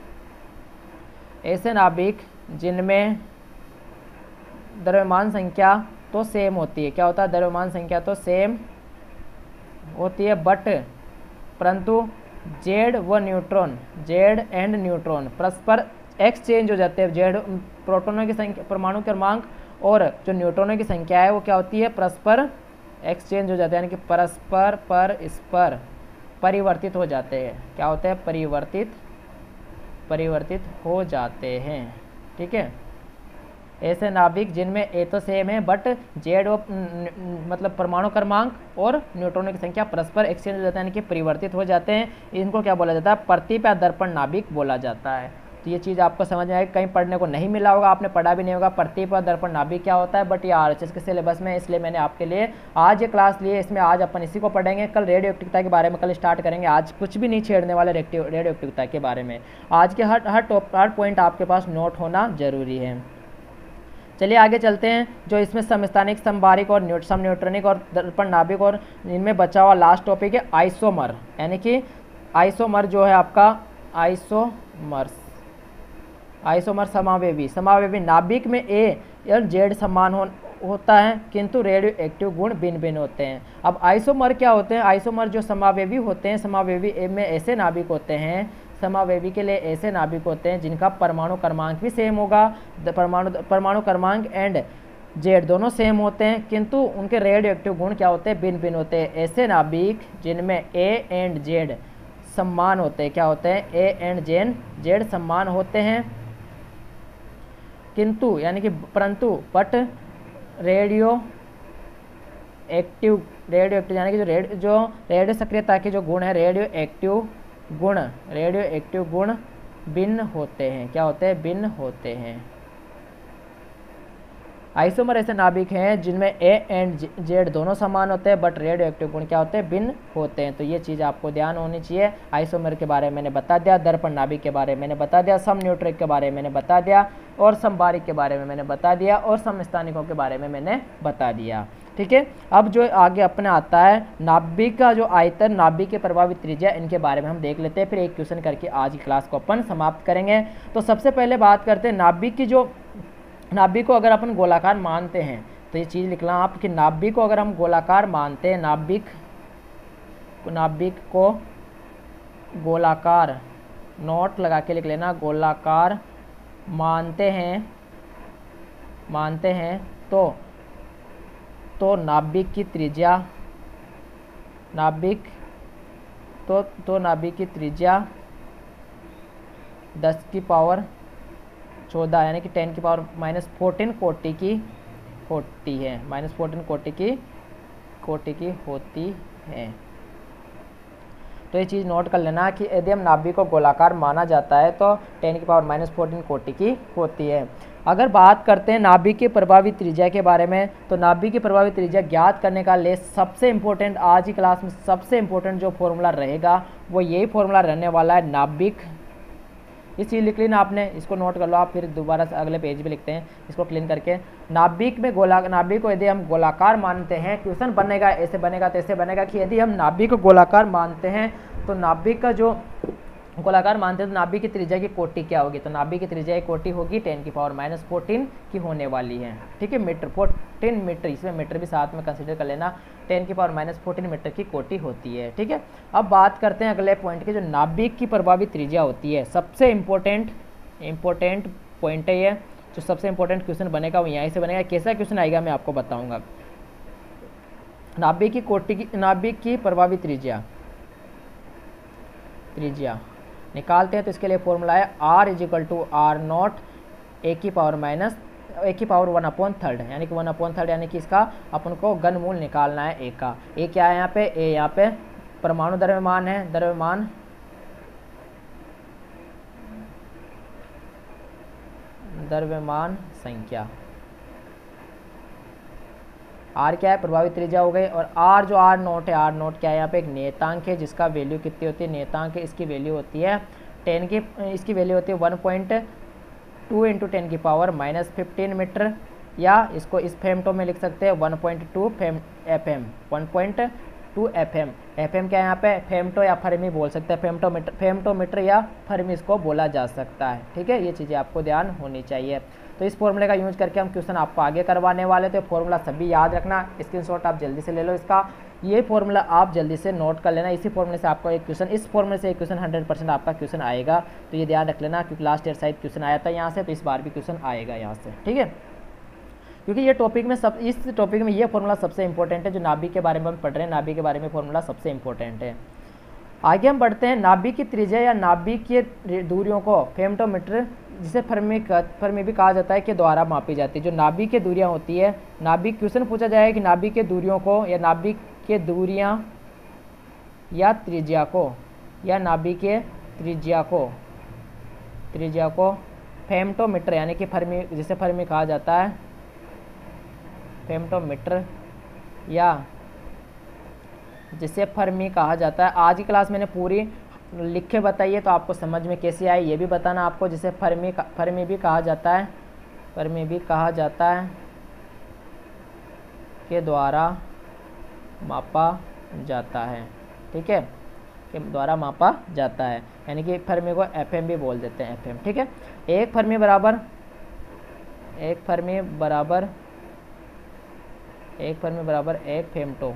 ऐसे नाभिक जिनमें द्रव्यमान संख्या तो सेम होती है। क्या होता है, द्रव्यमान संख्या तो सेम होती है, बट परंतु जेड व न्यूट्रॉन जेड एंड न्यूट्रॉन परस्पर एक्सचेंज हो जाते हैं। जेड प्रोटॉनों की संख्या, परमाणु क्रमांक और जो न्यूट्रॉनों की संख्या है वो क्या होती है, परस्पर एक्सचेंज हो जाते हैं, यानी कि परस्पर परस्पर परिवर्तित हो जाते हैं। क्या होते हैं, परिवर्तित परिवर्तित हो जाते हैं। ठीक है, ऐसे नाभिक जिनमें ए तो सेम है बट जेड ओ मतलब परमाणु क्रमांक और न्यूट्रॉनों की संख्या परस्पर एक्सचेंज हो जाते हैं, यानी कि परिवर्तित हो जाते हैं, इनको क्या बोला जाता है, प्रतीप या दर्पण नाभिक बोला जाता है। तो ये चीज़ आपको समझ में आएगी, कहीं पढ़ने को नहीं मिला होगा, आपने पढ़ा भी नहीं होगा प्रतीप और दर्पण नाभिक क्या होता है, बट ये आरएचएस के सिलेबस में, इसलिए मैंने आपके लिए आज ये क्लास ली है। इसमें आज अपन इसी को पढ़ेंगे, कल रेडियो एक्टिविटी के बारे में कल स्टार्ट करेंगे। आज कुछ भी नहीं छेड़ने वाले रेडियो एक्टिविटी के बारे में। आज के हर हर टॉप हर पॉइंट आपके पास नोट होना जरूरी है। चलिए आगे चलते हैं। जो इसमें समस्थानिक, समबारिक और न्यूट सम न्यूट्रॉनिक और दर्पण नाभिक, और इनमें बचा हुआ लास्ट टॉपिक है आइसोमर, यानी कि आइसोमर जो है आपका आइसोमर्स आइसोमर समावेवी समावेवी नाभिक में ए और जेड समान हो, होता है किंतु रेडियो एक्टिव गुण भिन्न भिन्न होते हैं। अब आइसोमर क्या होते हैं, आइसोमर जो समावेवी होते हैं, समावेवी ए में ऐसे नाभिक होते हैं, समावेवी के लिए ऐसे नाभिक होते हैं जिनका परमाणु क्रमांक भी सेम होगा, परमाणु परमाणु क्रमांक एंड जेड दोनों सेम होते हैं, किंतु उनके रेडियो एक्टिव गुण क्या होते हैं, भिन्न भिन्न होते हैं। ऐसे नाभिक जिनमें ए एंड जेड समान होते हैं, क्या होते हैं, ए एंड जेड जेड समान होते हैं, किंतु यानी कि परंतु but radioactive radioactive यानी कि जो रेड जो रेडियो सक्रियता के जो गुण है, रेडियो एक्टिव गुण रेडियो एक्टिव गुण भिन्न होते हैं। क्या होते हैं, भिन्न होते हैं। आइसोमर ऐसे नाभिक हैं जिनमें ए एंड जेड दोनों समान होते हैं बट रेडियो एक्टिव गुण क्या होते हैं, भिन्न होते हैं। तो ये चीज़ आपको ध्यान होनी चाहिए। आइसोमर के बारे में मैंने बता दिया, दर्पण नाभिक के बारे में मैंने बता दिया, सम न्यूट्रॉनिक के बारे में मैंने बता दिया, और समबारिक के बारे में मैंने बता दिया, और समस्थानिकों के बारे में मैंने बता दिया। ठीक है, अब जो आगे अपने आता है नाभिक का जो आयतन, नाभिक के प्रभावी त्रिज्या, इनके बारे में हम देख लेते हैं, फिर एक क्वेश्चन करके आज की क्लास को अपन समाप्त करेंगे। तो सबसे पहले बात करते हैं नाभिक की। जो नाभिक को अगर अपन गोलाकार मानते हैं तो ये चीज़ लिखना आप कि नाभिक को अगर हम गोलाकार मानते हैं, नाभिक नाभिक को गोलाकार, नोट लगा के लिख लेना, गोलाकार मानते हैं मानते हैं तो तो नाभिक की त्रिज्या नाभिक तो तो नाभिक की त्रिज्या दस की पावर चौदह यानी कि टेन की पावर माइनस फोर्टीन कोटि की होती है माइनस फोर्टीन कोटि की कोटि की होती है। तो ये चीज़ नोट कर लेना कि यदि हम नाभिक को गोलाकार माना जाता है तो टेन की पावर माइनस फोर्टीन कोटि की होती है। अगर बात करते हैं नाभिक की प्रभावी त्रिज्या के बारे में, तो नाभिक की प्रभावी त्रिज्या ज्ञात करने का लिए सबसे इम्पोर्टेंट आज की क्लास में सबसे इम्पोर्टेंट जो फॉर्मूला रहेगा वो यही फॉर्मूला रहने वाला है नाभिक। इस चीज़ लिख लेना आपने, इसको नोट कर लो आप, फिर दोबारा से अगले पेज पे लिखते हैं इसको क्लीन करके। नाभिक में गोला नाभिक को यदि हम गोलाकार मानते हैं, क्वेश्चन बनेगा ऐसे बनेगा तैसे बनेगा कि यदि हम नाभिक को गोलाकार मानते हैं तो नाभिक का जो गोलाकार मानते हैं तो नाभिक की त्रिज्या की कोटि क्या होगी, तो नाभिक की त्रिज्या की कोटि होगी टेन की पावर माइनस फोर्टीन की होने वाली है। ठीक है, मीटर फोर्टीन मीटर, इसमें मीटर भी साथ में कंसिडर कर लेना, टेन की पावर माइनस फोर्टीन मीटर की कोटि होती है। ठीक है, अब बात करते हैं अगले पॉइंट की, जो नाभिक की प्रभावी त्रिज्या होती है। सबसे इंपॉर्टेंट इंपॉर्टेंट पॉइंट है ये, जो सबसे इंपॉर्टेंट क्वेश्चन बनेगा वो यहीं से बनेगा। कैसा क्वेश्चन आएगा मैं आपको बताऊंगा। नाभिक की कोटि की नाभिक की प्रभावी त्रिज्या त्रिज्या निकालते हैं तो इसके लिए फॉर्मूला है R is equal to R naught A की पावर माइनस ए की पावर वन अपॉन थर्ड, यानी कि वन अपॉन थर्ड, यानी कि इसका अपन को घनमूल निकालना है ए का। ए क्या है यहाँ पे, ए यहाँ पे परमाणु द्रव्यमान है, द्रव्यमान द्रव्यमान संख्या। आर क्या है, प्रभावी त्रिज्या हो गई। और आर जो आर नोट है, आर नोट क्या है यहाँ पे, एक नियतांक है जिसका वैल्यू कितनी होती है, नियतांक है इसकी वैल्यू होती है टेन की, इसकी वैल्यू होती है one point two into ten की पावर माइनस फिफ्टीन मीटर, या इसको इस फेमटो में लिख सकते हैं one point two fem F M one point two F M. F M क्या है यहाँ पे, फेमटो या फर्मी बोल सकते हैं, फेमटोमीटर फेमटोमीटर या फर्मी इसको बोला जा सकता है। ठीक है, ये चीज़ें आपको ध्यान होनी चाहिए। तो इस फॉर्मूले का यूज करके हम क्वेश्चन आपको आगे करवाने वाले थे। फॉर्मूला सभी याद रखना, स्क्रीनशॉट आप जल्दी से ले लो इसका, ये फॉर्मूला आप जल्दी से नोट कर लेना। इसी फॉर्मूले से आपको एक क्वेश्चन इस फॉर्मूले से एक क्वेश्चन हंड्रेड परसेंट आपका क्वेश्चन आएगा, तो ये ध्यान रख लेना, क्योंकि लास्ट ईयर शायद क्वेश्चन आया था यहाँ से, तो इस बार भी क्वेश्चन आएगा यहाँ से। ठीक है, क्योंकि ये टॉपिक में सब इस टॉपिक में ये फॉर्मूला सबसे इंपॉर्टेंट है, जो नाभिक के बारे में हम पढ़ रहे हैं, नाभिक के बारे में फॉर्मूला सबसे इंपॉर्टेंट है। आगे हम बढ़ते हैं, नाभिक की त्रिज्या या नाभिक की दूरियों को फेमटोमीटर, जिसे फर्मी फर्मी भी कहा जाता है, के द्वारा मापी जाती है। जो नाभिक की दूरियां होती है, नाभिक क्वेश्चन पूछा जाए कि नाभिक के दूरियों को या नाभिक के दूरियां या त्रिज्या को या नाभिक के त्रिज्या को त्रिज्या को फेमटोमीटर यानी कि फर्मी, जिसे फर्मी कहा जाता है, फेमटोमीटर या जिसे फर्मी कहा जाता है। आज की क्लास मैंने पूरी लिख के बताई है, तो आपको समझ में कैसे आई ये भी बताना आपको। जिसे फर्मी फर्मी भी कहा जाता है, फर्मी भी कहा जाता है के द्वारा मापा जाता है। ठीक है, के द्वारा मापा जाता है, यानी कि फर्मी को एफएम भी बोल देते हैं, एफएम। ठीक है, एक फर्मी बराबर एक फर्मी बराबर एक फर्मी बराबर एक फेमटो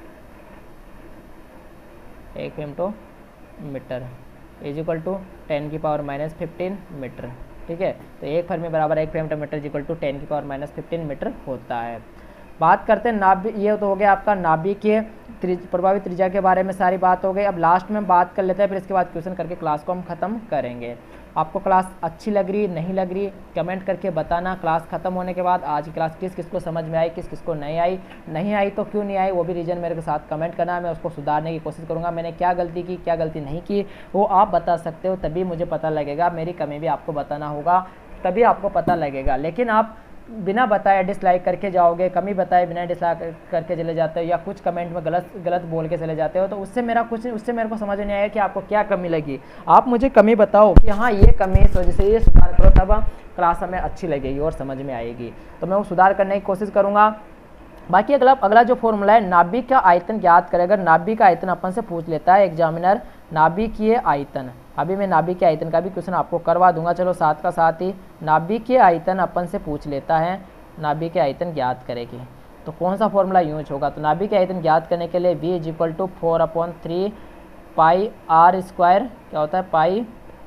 एक femto metre is equal to ten की पावर माइनस फिफ्टीन मीटर। ठीक है, तो एक फर्मी बराबर एक femtometre is equal to ten की पावर माइनस फिफ्टीन मीटर होता है। बात करते हैं नाभिक, ये तो हो गया आपका नाभिक के प्रभावी त्रिज्या के बारे में सारी बात हो गई। अब लास्ट में बात कर लेते हैं, फिर इसके बाद क्वेश्चन करके क्लास को हम ख़त्म करेंगे। आपको क्लास अच्छी लग रही नहीं लग रही कमेंट करके बताना। क्लास ख़त्म होने के बाद आज की क्लास किस किस को समझ में आई, किस किस को नहीं आई, नहीं आई तो क्यों नहीं आई वो भी रीज़न मेरे के साथ कमेंट करना, मैं उसको सुधारने की कोशिश करूँगा। मैंने क्या गलती की, क्या गलती नहीं की, वो आप बता सकते हो, तभी मुझे पता लगेगा। मेरी कमी भी आपको बताना होगा, तभी आपको पता लगेगा। लेकिन आप बिना बताए डिसलाइक करके जाओगे, कमी बताए बिना डिसलाइक करके चले जाते हो, या कुछ कमेंट में गलत गलत बोल के चले जाते हो, तो उससे मेरा कुछ उससे मेरे को समझ नहीं आया कि आपको क्या कमी लगी। आप मुझे कमी बताओ कि हाँ ये कमी इस वजह से, ये सुधार करो, तब क्लास हमें अच्छी लगेगी और समझ में आएगी, तो मैं वो सुधार करने की कोशिश करूँगा। बाकी अगला अगला जो फॉर्मूला है, नाभिक का आयतन ज्ञात करें। अगर नाभिक का आयतन अपन से पूछ लेता है एग्जामिनर, नाभिकीय आयतन, अभी मैं नाभिक के आयतन का भी क्वेश्चन आपको करवा दूंगा, चलो साथ का साथ ही नाभिक के आयतन अपन से पूछ लेता है, नाभिक के आयतन ज्ञात करेगी तो कौन सा फॉर्मूला यूज होगा। तो नाभिक के आयतन ज्ञात करने के लिए v is equal to four upon three pi R square, क्या होता है, पाई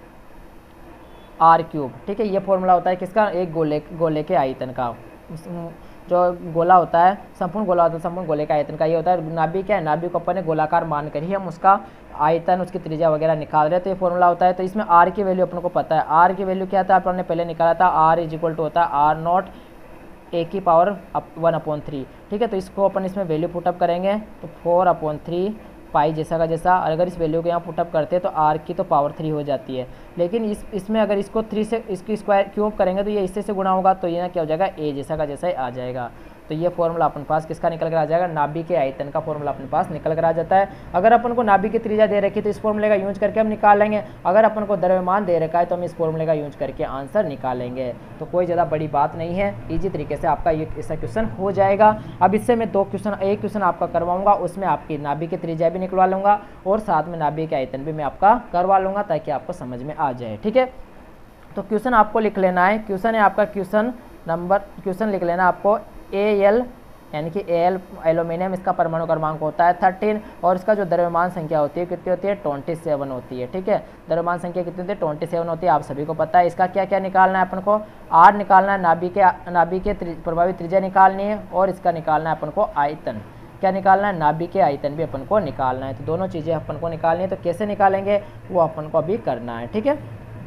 आर क्यूब। ठीक है, ये फॉर्मूला होता है किसका, एक गोले गोले के आयतन का। जो गोला होता है, संपूर्ण गोला होता है, संपूर्ण गोले का आयतन का ये होता है। नाभिक क्या है, नाभिक को अपन ने गोलाकार मान कर ही हम उसका आयतन, उसकी त्रिज्या वगैरह निकाल रहे हैं, तो ये फॉर्मूला होता है। तो इसमें आर की वैल्यू अपन को पता है, आर की वैल्यू क्या था अपन ने पहले निकाला था, आर इज इक्वल टू होता है आर नॉट ए की पावर वन अपॉन थ्री। ठीक है, तो इसको अपन इसमें वैल्यू पुटअप करेंगे तो फोर अपॉन थ्री पाई जैसा का जैसा। अगर इस वैल्यू को यहाँ पुटअप करते हैं तो आर की तो पावर थ्री हो जाती है, लेकिन इस इसमें अगर इसको थ्री से इसकी स्क्वायर क्यूब करेंगे तो ये इससे से गुणा होगा, तो ये ना क्या हो जाएगा, ए जैसा का जैसा ही आ जाएगा। तो ये फॉर्मूला अपने पास किसका निकल कर आ जाएगा, नाभि के आयतन का फॉर्मूला अपने पास निकल कर आ जाता है। अगर अपन को नाभि की त्रिज्या दे रखी तो इस फॉर्मूले का यूज करके हम निकाल लेंगे, अगर अपन को द्रव्यमान दे रखा है तो हम इस फॉर्मूले का यूज करके आंसर निकालेंगे। तो कोई ज़्यादा बड़ी बात नहीं है, ईजी तरीके से आपका ये ऐसा क्वेश्चन हो जाएगा। अब इससे मैं दो क्वेश्चन, एक क्वेश्चन आपका करवाऊंगा, उसमें आपकी नाभि की त्रिज्या भी निकलवा लूँगा और साथ में नाभि के आयतन भी मैं आपका करवा लूँगा, ताकि आपको समझ में आ जाए। ठीक है, तो क्वेश्चन आपको लिख लेना है। क्वेश्चन है आपका क्वेश्चन नंबर, क्वेश्चन लिख लेना आपको ए एल यानी कि ए एल एल्यूमिनियम, इसका परमाणु क्रमांक होता है थर्टीन और इसका जो द्रव्यमान संख्या होती है कितनी होती है, ट्वेंटी सेवन होती है। ठीक है, द्रव्यमान संख्या कितनी होती है, ट्वेंटी सेवन होती है, आप सभी को पता है। इसका क्या क्या निकालना है अपन को, आर निकालना है, नाभि के नाभि के प्रभावी त्रिज्या निकालनी है और इसका निकालना है अपन को आयतन। क्या निकालना है, नाभि के आयतन भी अपन को निकालना है। तो दोनों चीज़ें अपन को निकालनी है, तो कैसे निकालेंगे वो अपन को अभी करना है। ठीक है,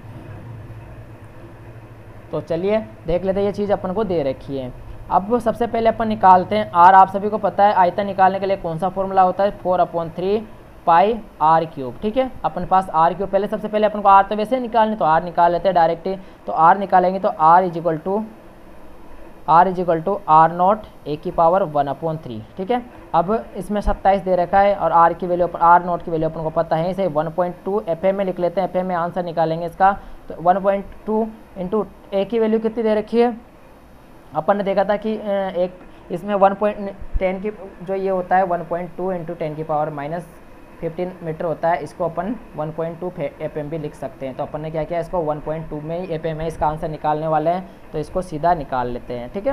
तो चलिए देख लेते हैं, ये चीज़ अपन को दे रखी है। अब सबसे पहले अपन निकालते हैं आर। आप सभी को पता है आयतन निकालने के लिए कौन सा फॉर्मूला होता है, four upon three pi R cube. ठीक है, अपन पास आर क्यूब, पहले सबसे पहले अपन को आर तो वैसे निकालने, तो आर निकाल लेते हैं डायरेक्ट ही। तो आर निकालेंगे तो R is equal to R is equal to R naught A की पावर वन अपॉन थ्री। ठीक है, अब इसमें सत्ताईस दे रखा है और आर की वैल्यू आर नॉट की वैल्यू अपन को पता है, इसे one point two F M में लिख लेते हैं। एफ एम में आंसर निकालेंगे इसका, तो one point two into A की वैल्यू कितनी दे रखी है, अपन ने देखा था कि एक इसमें वन पॉइंट टेन की जो ये होता है one point two into ten की पावर माइनस फिफ्टीन मीटर होता है, इसको अपन one point two F M भी लिख सकते हैं। तो अपन ने क्या किया, इसको वन पॉइंट टू में ही एफ एम है, इसका आंसर निकालने वाले हैं, तो इसको सीधा निकाल लेते हैं। ठीक है,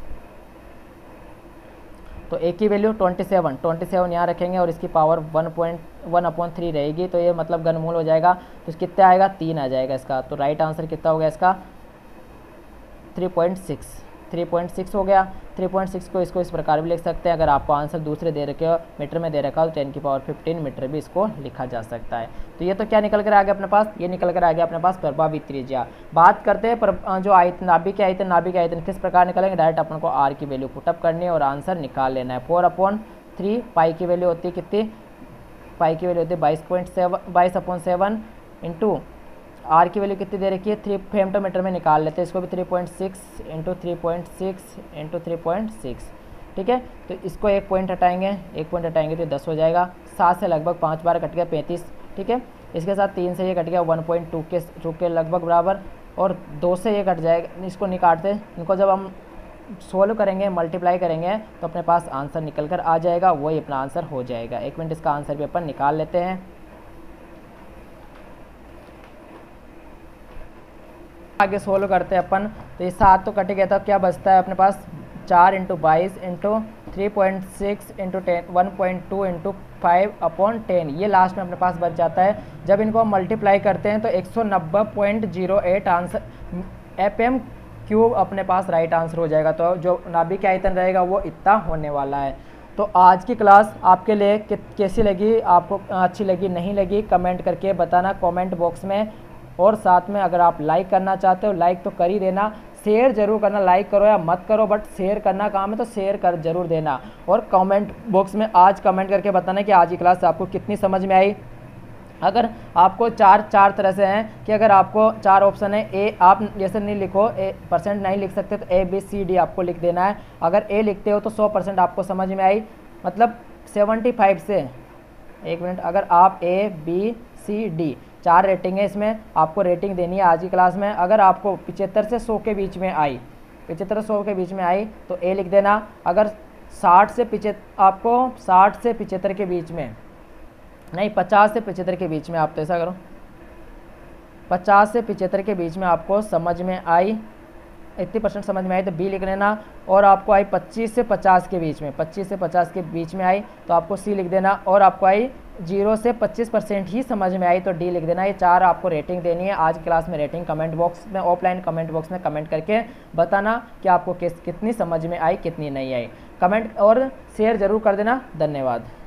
तो ए की value twenty seven twenty seven यहाँ रखेंगे और इसकी power one point one upon three रहेगी, तो ये मतलब घनमूल हो जाएगा, तो कितना आएगा, तीन आ जाएगा इसका। तो राइट आंसर कितना हो गया इसका, three point six three point six हो गया। थ्री पॉइंट सिक्स को इसको इस प्रकार भी लिख सकते हैं, अगर आपको आंसर दूसरे दे रखे हो मीटर में दे रखा हो तो टेन की पावर फिफ्टीन मीटर भी इसको लिखा जा सकता है। तो ये तो क्या निकल कर आ गया अपने पास, ये निकल कर आ गया अपने पास प्रभावी त्रिज्या। बात करते हैं पर जो आयतन, नाभि के आयतन, नाभि के आयतन किस प्रकार निकलेंगे, डायरेक्ट अपन को आर की वैल्यू पुटअप करनी है और आंसर निकाल लेना है। फोर अपॉन थ्री पाई की वैल्यू होती है कितनी, पाई की वैल्यू होती है बाईस पॉइंट सेवन बाईस अपॉन सेवन इंटू आर की वैल्यू कितनी दे रखी है, थ्री फेमटोमीटर में निकाल लेते हैं इसको भी, three point six into three point six into three point six. ठीक है, तो इसको एक पॉइंट हटाएंगे, एक पॉइंट हटाएंगे तो दस हो जाएगा। सात से लगभग पाँच बार कट गया पैंतीस। ठीक है, इसके साथ तीन से ये कट गया वन पॉइंट टू के टू के लगभग बराबर, और दो से ये कट जाएगा, इसको निकालते इनको जब हम सोल्व करेंगे, मल्टीप्लाई करेंगे तो अपने पास आंसर निकल कर आ जाएगा, वही अपना आंसर हो जाएगा। एक मिनट, इसका आंसर भी अपन निकाल लेते हैं। आगे सोल्व करते हैं अपन, तो ये सात तो कट गया था, क्या बचता है अपने पास, चार इंटू बाईस into three point six into ten one point two into five upon ten, ये लास्ट में अपने पास बच जाता है। जब इनको हम मल्टीप्लाई करते हैं तो एक सौ नब्बे point zero eight answer F M cube अपने पास राइट आंसर हो जाएगा। तो जो नाभि का आयतन रहेगा वो इतना होने वाला है। तो आज की क्लास आपके लिए कैसी लगी, आपको अच्छी लगी नहीं लगी, कमेंट करके बताना कमेंट बॉक्स में। और साथ में अगर आप लाइक करना चाहते हो लाइक तो कर ही देना, शेयर जरूर करना, लाइक करो या मत करो बट शेयर करना काम है तो शेयर कर जरूर देना। और कमेंट बॉक्स में आज कमेंट करके बताना कि आज की क्लास आपको कितनी समझ में आई। अगर आपको चार चार तरह से हैं कि अगर आपको चार ऑप्शन है, ए आप जैसे नहीं लिखो, ए परसेंट नहीं लिख सकते तो ए बी सी डी आपको लिख देना है। अगर ए लिखते हो तो सौ परसेंट आपको समझ में आई, मतलब सेवेंटी फाइव से, एक मिनट, अगर आप ए बी सी डी चार रेटिंग है, इसमें आपको रेटिंग देनी है आज की क्लास में। अगर आपको पिचहत्तर से सौ के बीच में आई, पिचहत्तर सौ के बीच में आई तो ए लिख देना। अगर साठ से पिचहत्तर आपको साठ से पिचहत्तर के बीच में नहीं, पचास से पिचहत्तर के बीच में, आप तो ऐसा करो, पचास से पिचहत्तर के बीच में आपको समझ में आई, इतनी परसेंट समझ में आई तो बी लिख लेना। और आपको आई पच्चीस से पचास के बीच में, पच्चीस से पचास के बीच में आई तो आपको सी लिख देना। और आपको आई जीरो से पच्चीस परसेंट ही समझ में आई तो डी लिख देना। ये चार आपको रेटिंग देनी है आज क्लास में। रेटिंग कमेंट बॉक्स में, ऑफलाइन कमेंट बॉक्स में कमेंट करके बताना कि आपको किस कितनी समझ में आई, कितनी नहीं आई। कमेंट और शेयर जरूर कर देना। धन्यवाद।